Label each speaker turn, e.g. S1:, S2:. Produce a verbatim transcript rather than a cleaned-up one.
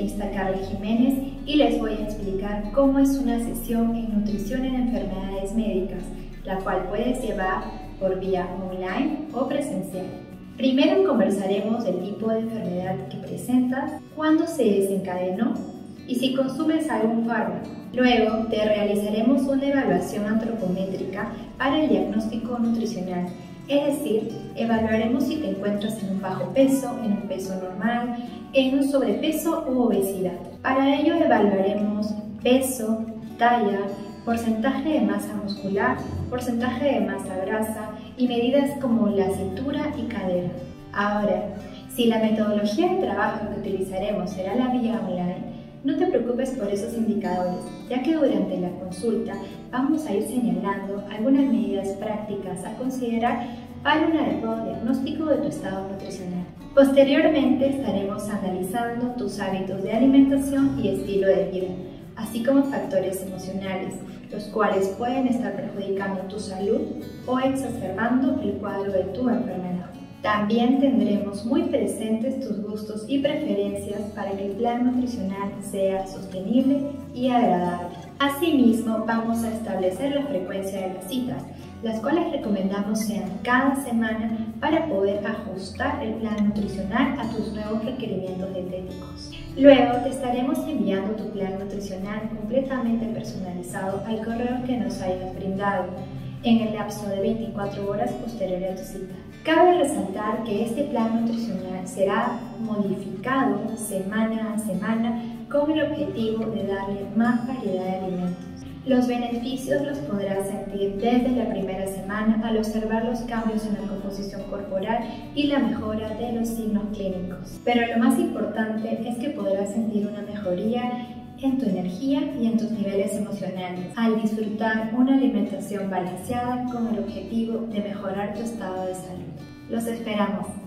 S1: nutricionista Carla Jiménez y les voy a explicar cómo es una sesión en nutrición en enfermedades médicas, la cual puedes llevar por vía online o presencial. Primero conversaremos del tipo de enfermedad que presentas, cuándo se desencadenó y si consumes algún fármaco. Luego te realizaremos una evaluación antropométrica para el diagnóstico nutricional. Es decir, evaluaremos si te encuentras en un bajo peso, en un peso normal, en un sobrepeso u obesidad. Para ello evaluaremos peso, talla, porcentaje de masa muscular, porcentaje de masa grasa y medidas como la cintura y cadera. Ahora, si la metodología de trabajo que utilizaremos será la vía online, no te preocupes por esos indicadores, ya que durante la consulta vamos a ir señalando algunas medidas prácticas a considerar para un adecuado diagnóstico de tu estado nutricional. Posteriormente estaremos analizando tus hábitos de alimentación y estilo de vida, así como factores emocionales, los cuales pueden estar perjudicando tu salud o exacerbando el cuadro de tu enfermedad. También tendremos muy presentes tus gustos y preferencias para que el plan nutricional sea sostenible y agradable. Asimismo, vamos a establecer la frecuencia de las citas, las cuales recomendamos sean cada semana para poder ajustar el plan nutricional a tus nuevos requerimientos dietéticos. Luego te estaremos enviando tu plan nutricional completamente personalizado al correo que nos hayas brindado en el lapso de veinticuatro horas posterior a tu cita. Cabe resaltar que este plan nutricional será modificado semana a semana con el objetivo de darle más variedad de alimentos. Los beneficios los podrás sentir desde la primera semana al observar los cambios en la composición corporal y la mejora de los signos clínicos. Pero lo más importante es que podrás sentir una mejoría en tu energía y en tus niveles emocionales al disfrutar una alimentación balanceada con el objetivo de mejorar tu estado de salud. Los esperamos.